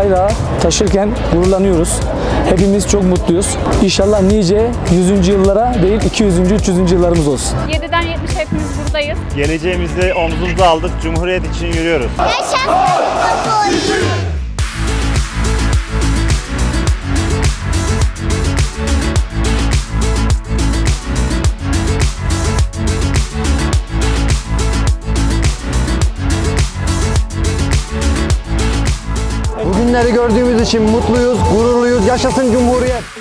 bayrağı taşırken gururlanıyoruz. Hepimiz çok mutluyuz. İnşallah nice 100. yıllara değil 200. 300. yıllarımız olsun. 7'den 70 hepimiz buradayız. Geleceğimizi omzumuza aldık, Cumhuriyet için yürüyoruz. Bugünleri gördüğümüz için mutluyuz, gururluyuz. Yaşasın Cumhuriyet!